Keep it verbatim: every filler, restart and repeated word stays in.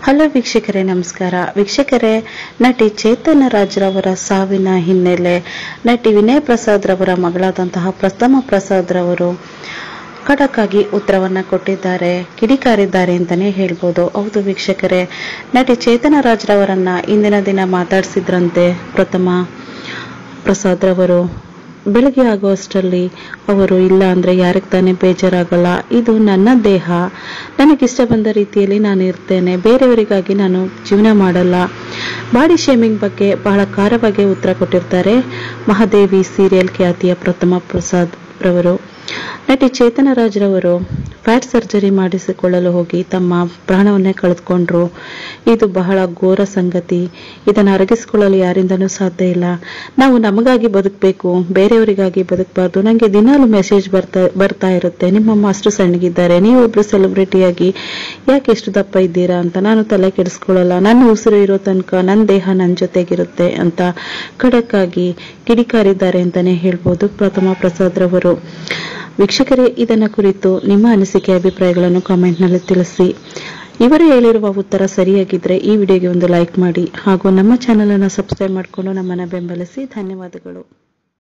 Hello ವೀಕ್ಷಕರೇ, ನಮಸ್ಕಾರ ವೀಕ್ಷಕರೇ. ನಟಿ ಚೇತನ ರಾಜ್ರವರ ಸಾವಿನ ಹಿನ್ನೆಲೆ ನಟಿ ವಿನಯ್ ಪ್ರಸಾದ್ ರವರ ಮಗಳಾದಂತಹ ಪ್ರಥಮ ಪ್ರಸಾದ್ ರವರು ಖಡಕ್ ಆಗಿ ಉತ್ತರವನ್ನ ಕೊಟ್ಟಿದ್ದಾರೆ, ಕಿಡಿಕಾರಿದ್ದಾರೆ ಅಂತಾನೆ ಹೇಳ್ಬೋದು. ಹೌದು ವೀಕ್ಷಕರೇ, ನಟಿ ಚೇತನ ರಾಜ್ರವರನ್ನ ಇಂದಿನ ದಿನ ಮಾತಾಡಿಸಿದ್ರಂತೆ ಪ್ರಥಮ ಪ್ರಸಾದ್ ರವರು. ಬೆಳಗ್ಗೆ ಆಗುವಷ್ಟರಲ್ಲಿ ಅವರು ಇಲ್ಲ ಅಂದ್ರೆ ಯಾರಿಗೆ ತಾನೇ ಬೇಜಾರಾಗಲ್ಲ, ಇದು ನನ್ನ ದೇಹ, ನನಗಿಷ್ಟ ಬಂದ ರೀತಿಯಲ್ಲಿ ನಾನು ಇರ್ತೇನೆ, ಬೇರೆಯವರಿಗಾಗಿ ನಾನು ಜೀವನ ಮಾಡಲ್ಲ. ಬಾಡಿ ಶೇಮಿಂಗ್ ಬಗ್ಗೆ ಬಹಳ ಖಾರವಾಗಿ ಉತ್ತರ ಕೊಟ್ಟಿರ್ತಾರೆ ಮಹಾದೇವಿ ಸೀರಿಯಲ್ ಖ್ಯಾತಿಯ ಪ್ರಥಮ ಪ್ರಸಾದ್ ರವರು. ನಟಿ ಚೇತನ ರಾಜ್ರವರು ಫ್ಯಾಟ್ ಸರ್ಜರಿ ಮಾಡಿಸಿಕೊಳ್ಳಲು ಹೋಗಿ ತಮ್ಮ ಪ್ರಾಣವನ್ನೇ ಕಳೆದುಕೊಂಡ್ರು. ಇದು ಬಹಳ ಘೋರ ಸಂಗತಿ. ಇದನ್ನು ಅರಗಿಸಿಕೊಳ್ಳಲು ಯಾರಿಂದನೂ ಸಾಧ್ಯ ಇಲ್ಲ. ನಾವು ನಮಗಾಗಿ ಬದುಕಬೇಕು, ಬೇರೆಯವರಿಗಾಗಿ ಬದುಕಬಾರ್ದು. ನನಗೆ ದಿನಾಲು ಮೆಸೇಜ್ ಬರ್ತಾ ಬರ್ತಾ ಇರುತ್ತೆ, ನಿಮ್ಮಮ್ಮ ಅಷ್ಟು ಸಣ್ಣಗಿದ್ದಾರೆ, ನೀವು ಒಬ್ರು ಸೆಲೆಬ್ರಿಟಿಯಾಗಿ ಯಾಕೆ ಎಷ್ಟು ದಪ್ಪ ಇದ್ದೀರಾ ಅಂತ. ನಾನು ತಲೆ ಕೆಡಿಸ್ಕೊಳ್ಳಲ್ಲ, ನನ್ನ ಉಸಿರು ಇರೋ ತನಕ ನನ್ನ ದೇಹ ನನ್ನ ಜೊತೆಗಿರುತ್ತೆ ಅಂತ ಖಡಕ್ ಆಗಿ ಕಿಡಿಕಾರಿದ್ದಾರೆ ಅಂತಾನೆ ಹೇಳ್ಬೋದು ಪ್ರಥಮ ಪ್ರಸಾದ್ ರವರು. ವೀಕ್ಷಕರೇ, ಇದನ್ನ ಕುರಿತು ನಿಮ್ಮ ಅನಿಸಿಕೆ ಅಭಿಪ್ರಾಯಗಳನ್ನು ಕಾಮೆಂಟ್ ನಲ್ಲಿ ತಿಳಿಸಿ. ಇವರು ಹೇಳಿರುವ ಉತ್ತರ ಸರಿಯಾಗಿದ್ರೆ ಈ ವಿಡಿಯೋಗೆ ಒಂದು ಲೈಕ್ ಮಾಡಿ ಹಾಗೂ ನಮ್ಮ ಚಾನೆಲ್ ಅನ್ನು ಸಬ್ಸ್ಕ್ರೈಬ್ ಮಾಡಿಕೊಂಡು ನಮ್ಮನ್ನ ಬೆಂಬಲಿಸಿ. ಧನ್ಯವಾದಗಳು.